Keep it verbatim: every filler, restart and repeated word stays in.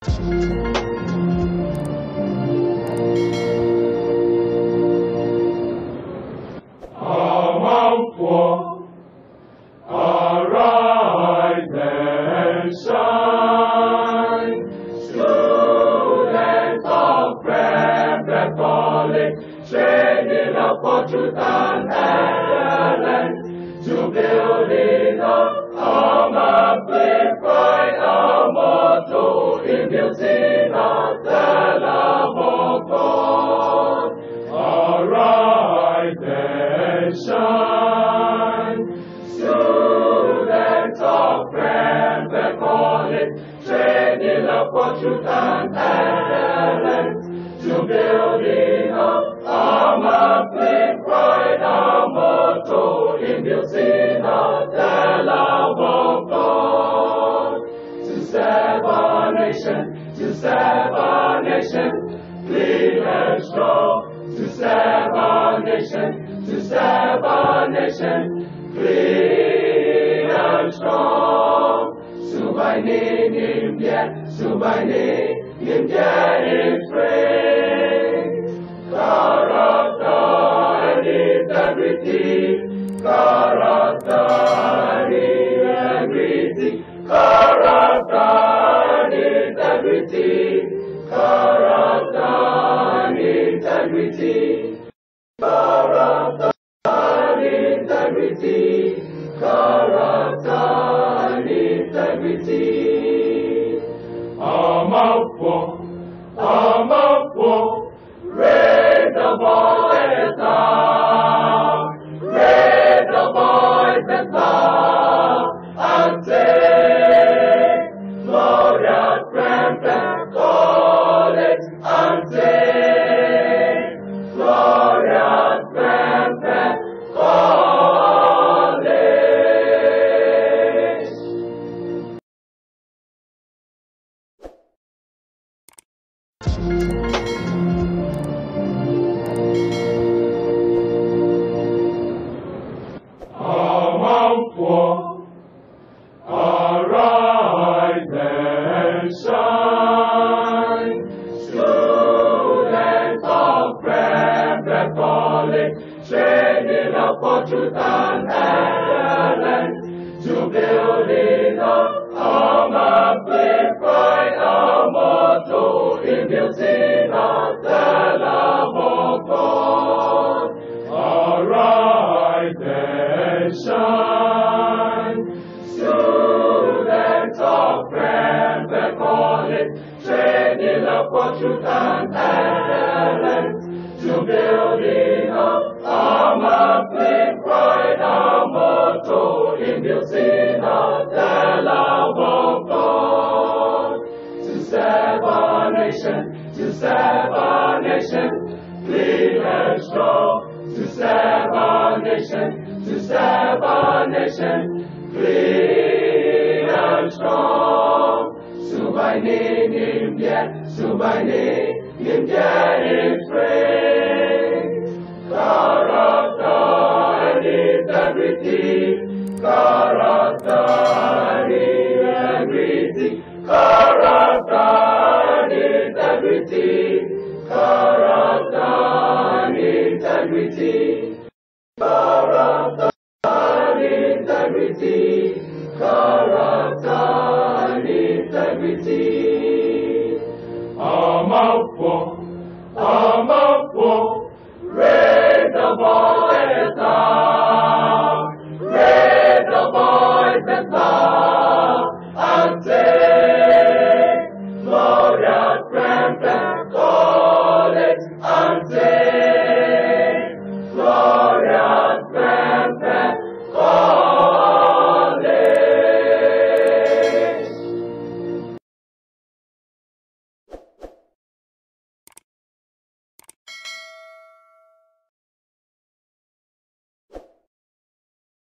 Arise and shine, students of Rembrandt's College, training up for truth and excellence, to building up our magnified our motto in building up the love of God. Arise and shine, students of Rembrandt's College, training up for truth and excellence, to building up our magnified our motto in building up the love of God. To serve our nation, to serve our nation, clean and strong. To serve our nation, to serve our nation, clean and strong. Subaini nimye, subaini nimye in strength. Character and integrity, character and integrity, character and integrity, character and integrity, character and integrity, character and integrity. I'm out for, I'm out for, raise the voice up, raise the voice up, and say, glorious Rembrandt's College, and say, glorious Rembrandt's College. I'm out for, arise and shine, students of Rembrandt's College, training up for truth and excellence, to building up our magnified our motto in building up the love of God. Arise and shine, students of Rembrandt's College, training up for truth and excellence, to building up our magnified our motto in building up the love of God. To serve our nation, to serve our nation, clean and strong. To serve our nation, to serve our nation, clean and strong. Subaini nimye, subaini nimye in strength.